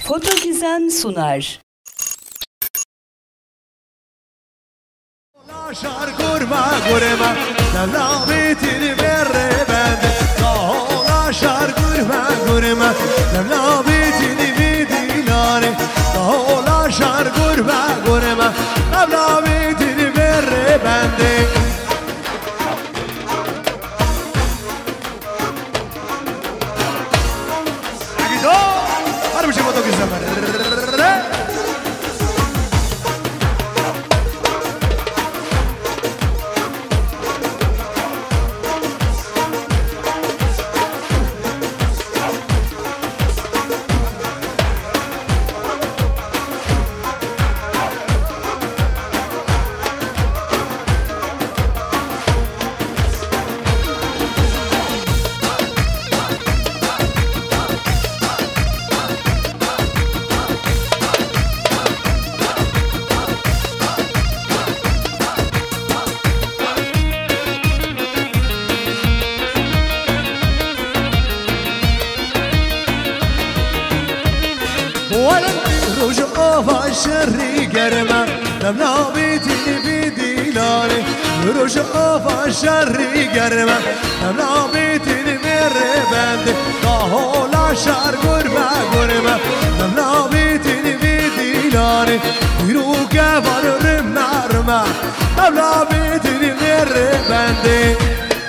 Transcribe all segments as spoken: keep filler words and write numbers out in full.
Fotogizem sunar. Şar kurma kurma Nevlabitini verre bende Dağla şar kurma kurma Nevlabitini vidilane Dağla şar kurma kurma Nevlabitini verre bende Gido Harbi şey foto güzel روج آفا شری گرمه نمنابیتینی بیدیلانی روج آفا شری گرمه نمنابیتینی میره بنده کاهولا شر گرمه گرمه نمنابیتینی بیدیلانی بیرو گوار رمه رمه نمنابیتینی میره بنده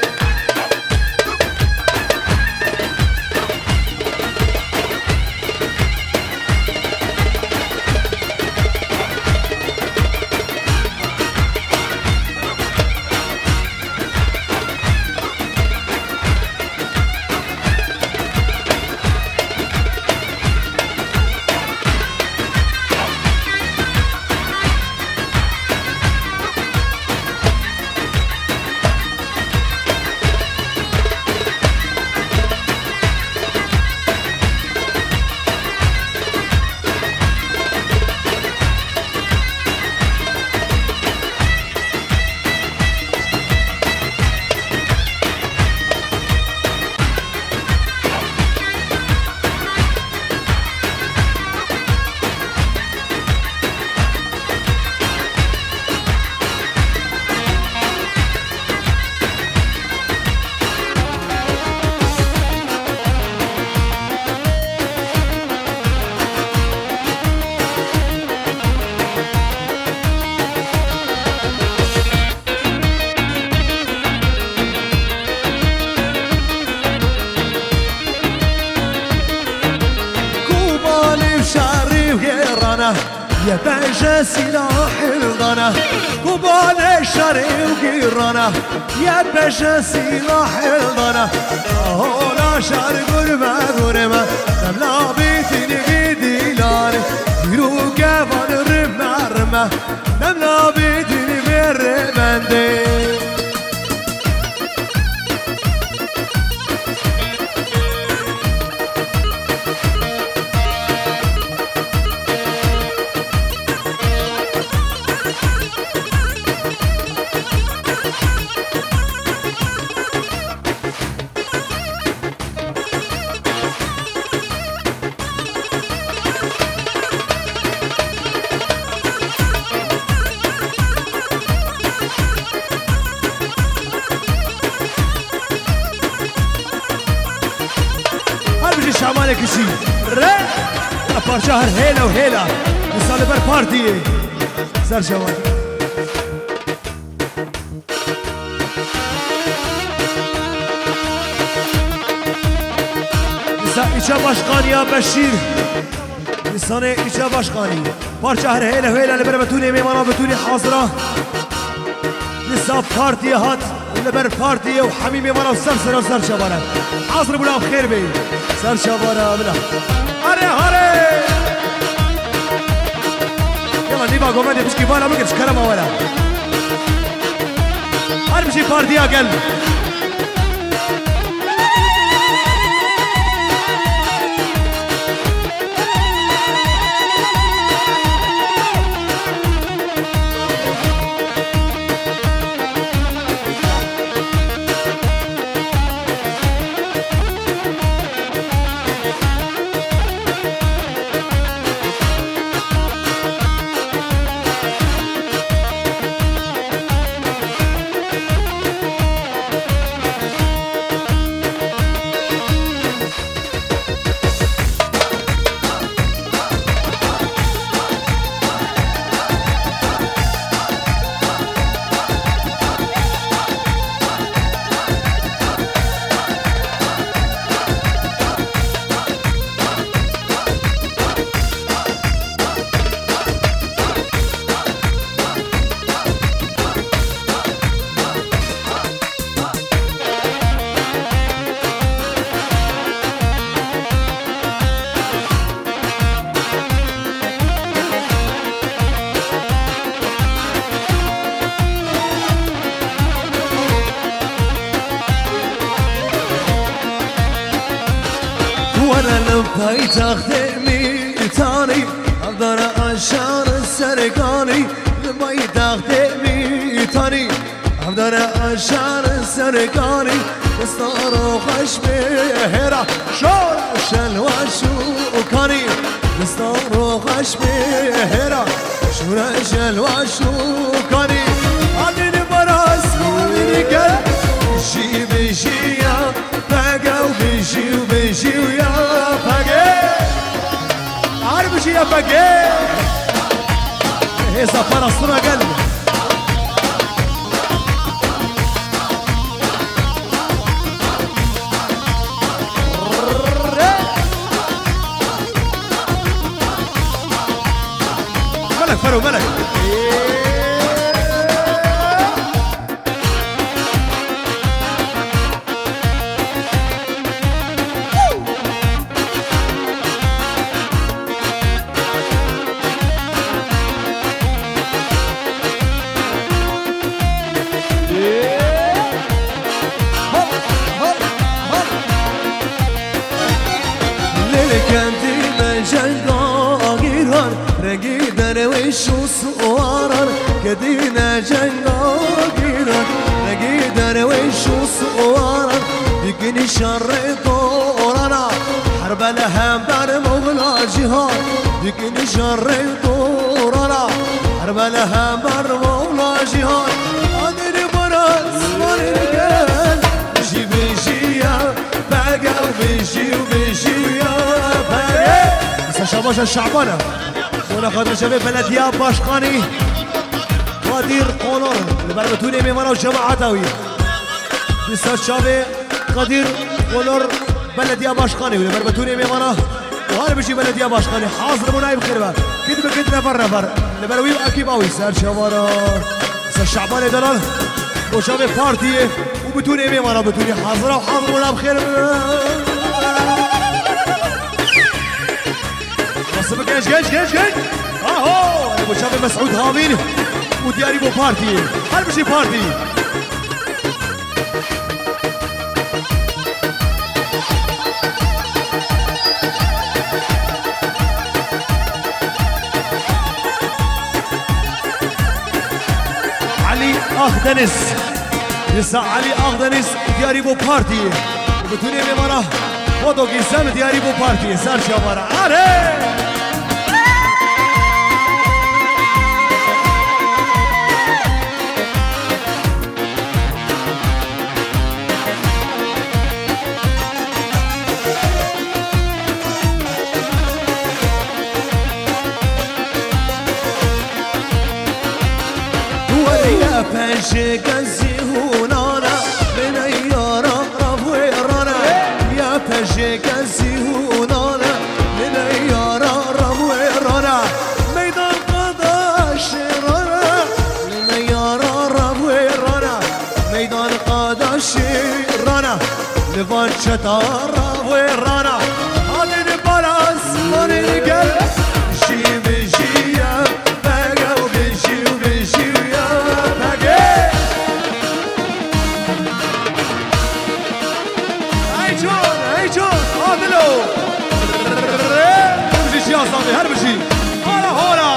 يا باشا سلاح الغنا قبال الشري وقيرنا يا باشا سلاح الغنا هولا شر قرمة قرمة نملا بيتني بيدي لاري يروقا فان رمى رمى نملا بيتني بالرمندي شمال کشی ره پارچه هر هیلا و هیلا مثال بر پارتیه سر شمال مثال ایچه باشقانی ها بشیر مثال ایچه باشقانی پارچه هر هیلا و هیلا لبر بتونی میمانا بتونی حاضرا مثال پارتیه هات لبر پارتیه و حمی میمانا و سر سر و سر شماله حاضر بولا بخیر بی سر شبانه بلا هره هره يلا نيبا قومني بشكي بالا مقدش كلام ولا هر بشي بارديا قلب پایتخت میتانی افدار آشان سرگانی پایتخت میتانی افدار آشان سرگانی دستارو خوش بهرا شور شلواشو کانی دستارو خوش بهرا شور شلواشو کانی آدین براس آدین گل جی بجی یا بگو بجی و بجی و یا بگه عارف بجی یا بگه هزا فرستنا قل ملك فرو ملك كدينا جنگا گیرن نگی درویش و سوارن بگنی شر دورانا حرب لهم بر مولا جهان بگنی شر دورانا حرب لهم بر مولا جهان آدر براز مرگل بجی بجی یا بگا بجی و بجی یا بگا بس شباش الشعبانة ولا خاطر شباب بلدية باشقاني قدير قولور اللي بربتوني ميمانا وجماعة ويا لسه شابي قدير قولور بلدية باشقاني اللي بربتوني ميمانا وهذا بشي بلدية باشقاني حاضر منايب خيربا كده بكده نفر نفر اللي بروي اكيد قوي سر شوارا لسه الشعباني دلال وشابي بارتي وبتوني ميمانا بتوني حاضرة وحاضر منايب خيربا بس بقى جيش جيش جيش اهو ابو شابي مسعود هامين ودياري بو بارتي هل بشي بارتي علي اخدنس لسه علي اخدنس دياري بو بارتي بتوني ميمارا خودو قسم دياري بو بارتي سر شمارا عارف پنج گزی هونانا من یارا رفوی رانا یا پنج گزی هونانا من یارا رفوی رانا میدان قداش رانا من یارا رفوی رانا میدان قداش رانا لبان چتا رفوی رانا حالی بالاس مانی گل جی بجی یا بگو بجی و بجی یا يا صاحبي هربشي هلا هلا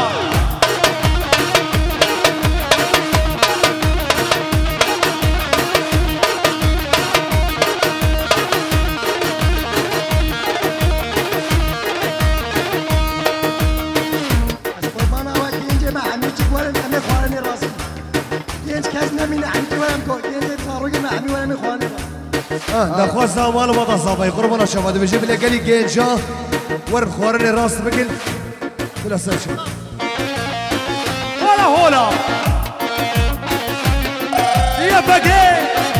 قربان اول ينجي مع عمي ولا عمي خواني راسي ينج كازنا من عمي ولا مكو ينج تفاروقي مع عمي ولا خواني اه ده خوازنا مالو بطا صاحبي قربان شباب بجيب لي قالي جينجا ورد خوارني راس بقل ولا سرشي هلا هلا يا بقى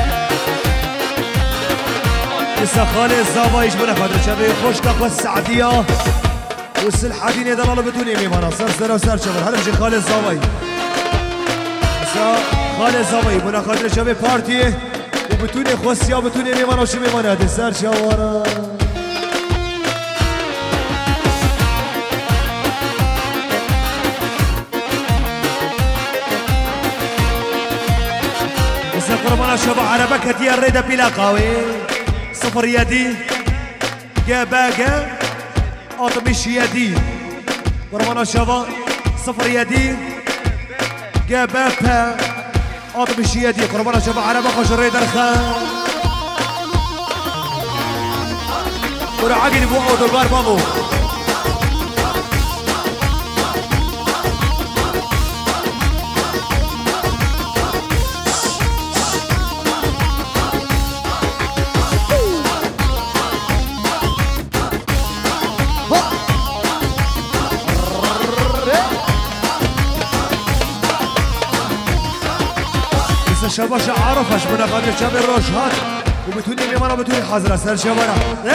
لسه خالي الزابا يجبنا فادر شباب خوش تقوى السعدية والسلحادين يدلالوا بدون يميمانا سر سر وسر شباب هلا بجي خالي الزابا لسه خالي الزابا يبنا خاطر شباب بارتي وبتوني خوسيا وبتوني يميمانا وشي يميمانا هادي سر شوارا قربانا شباب على بكة يا الريدة بلا قوي صفر يدي جا باقا آتمش يدي قربان شباب صفر يدي جابها آتمش يدي قربان شباب على بقى جري درخان ورا عقل بو أو دلبار بابو شباش عرفش من قدر شب روشات وبتوني اليمانة بتوني حاضرة سر شبارة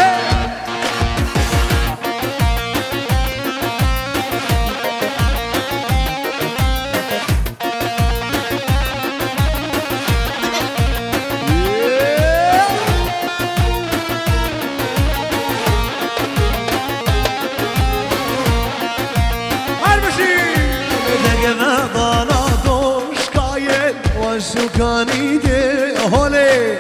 سکانی ده هولی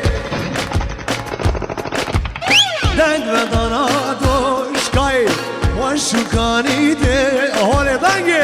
دنگ و دانادوش کای و سکانی ده هولی دنگی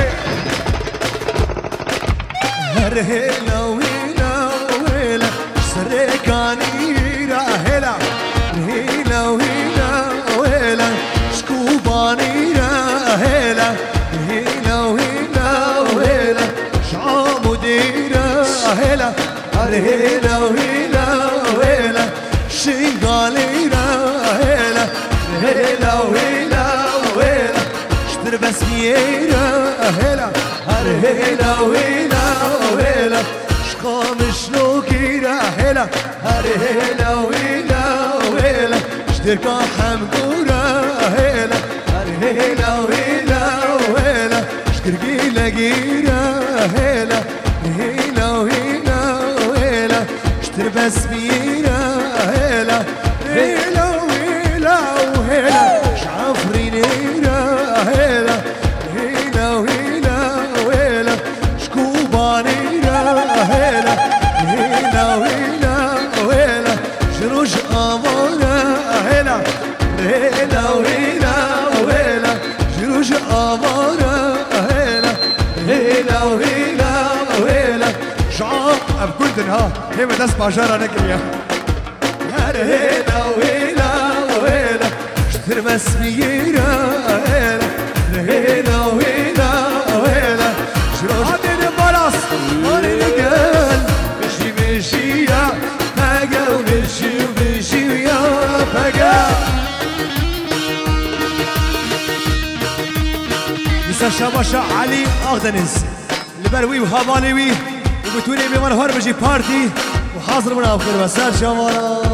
هر هلا ویلا ویلا سرکانی را هلا هلا ویلا ویلا شکوبانی را هلا هلا ویلا ویلا شعام دیرا هلا هلا وهلا وهلا شنقالي هلا هلا وهلا وهلا اشتر بسميرة هلا هلا وهلا وهلا شقام شلوكيرة هلا هلا وهلا وهلا اشتر كاحم قورة هلا هلا وهلا وهلا اشتر قيلة قيرة هلا هلا وهلا بس بينا هلا هلا وهلا وهلا شعفري نيرا هلا هلا وهلا وهلا شكوبانيرا هلا هلا وهلا وهلا شروش أمارة هلا هلا وهلا وهلا شروش أمارة هلا هلا وهلا وهلا شعب بكل ها هي ما تسمع جارة نكريا هلا وهلا وهلا اشتر مسميرة هلا هلا وهلا وهلا شروش عدين براس مالي نقل مشي مشي يا فقا ومشي ومشي يا فقا يسا شباشا علي أغدنز اللي بروي وهابالي وي وبتوني بمن هور بجي بارتي وحاضر من أبخر بسار شمارا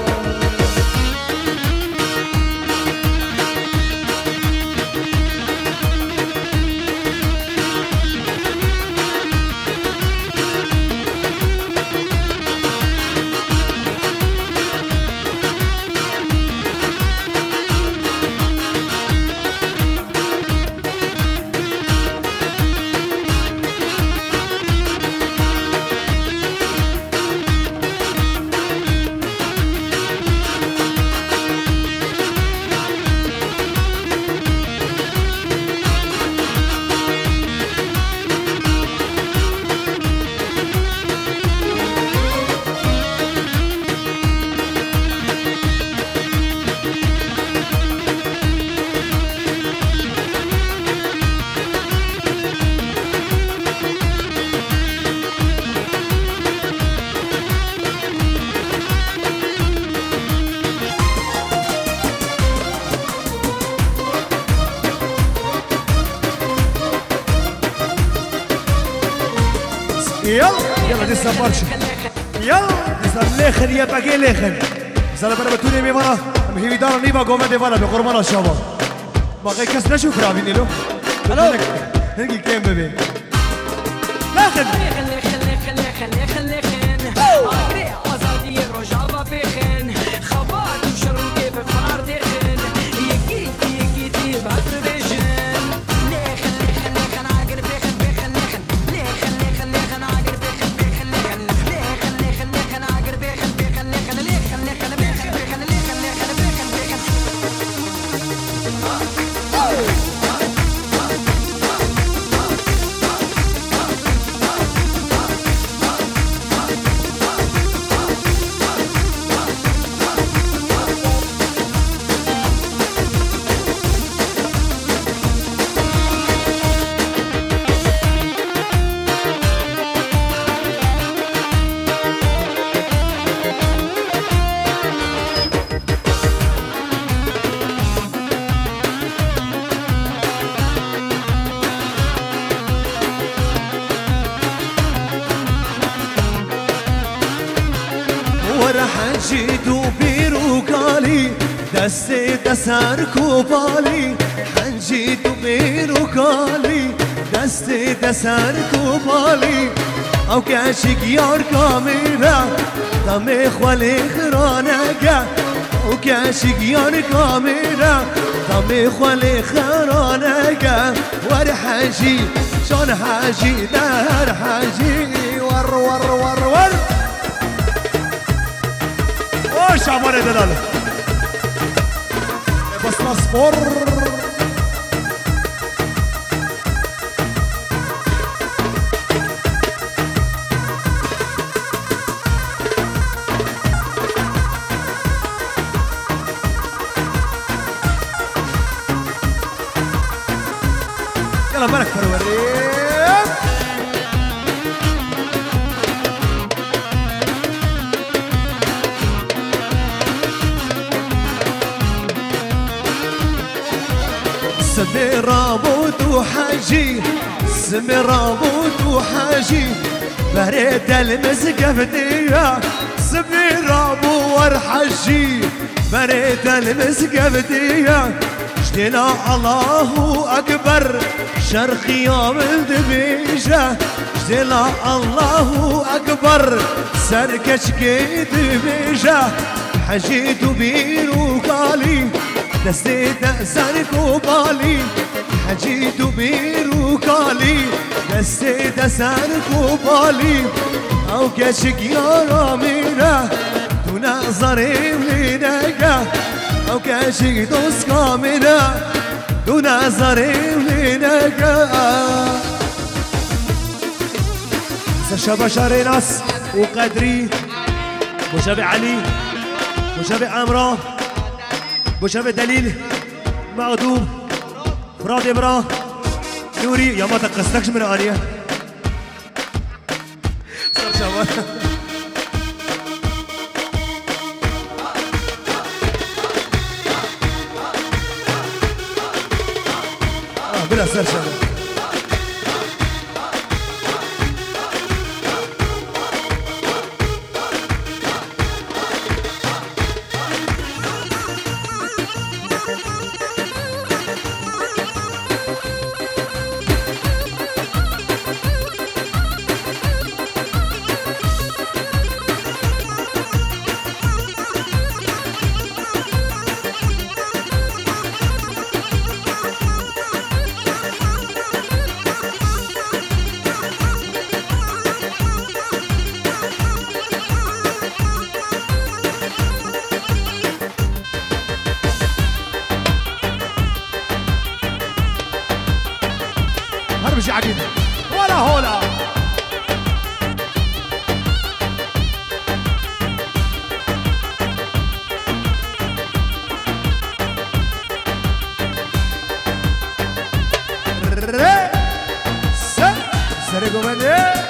يلا يلا دي برشا يلا دي الاخر يا باقي الاخر زعما انا بتوني مي مرة هي دار نيبا قومه دي فالا بقرمانه الشباب باقي كاس نشوف رابين له الو هنجي كام بيبي لا خلي خلي خلي خلي خلي خلي خلي ازادي رجابه بخن خبات وشرقي بفار دخن يجيت يجيت بعد بيجن ليه خلي خلي خلي عاقر بخن بخن ليه خلي خلي خلي عاقر بخن بخن ليه خلي خلي خلي عاقر بخن بخن ليه خلي خلي خلي بخن بخن ليه خلي خلي بخن بخن دستي دسر كوبالي حنجي دمير وكالي دستي دسر كوبالي او كاشك يار كاميرا دمي خوالي خرانقا او كاشك يار كاميرا دمي خوالي خرانقا ور حاجي شون حاجي دهر حاجي ور ور ور ور وش عمر دلال بس مصفر يلا بالك فروري سمي رابوت وحاجي سمي رابوت وحاجي بريت المسقفتية سمي رابو ورحاجي بريت المسقفتية اشتنا الله أكبر شرقي يوم الدبيجة اشتنا الله أكبر سركش كي دبيجة حجيت بيرو قالي دستي دسر كوبالي حجيت بيرو قالي دستي دسر كوبالي او كشك يا رامينا دون نظري ولينك او كشك دوس كامينا دون نظري ولينك شباب شاري ناس وقدري مشابه علي مشابه عمران مشابه دليل مغدوب فراد امراه نوري يا ما تقصدكش من آنية صار شباب اه بلا سر شباب هربش عقيد ولا هولا سرقوا مني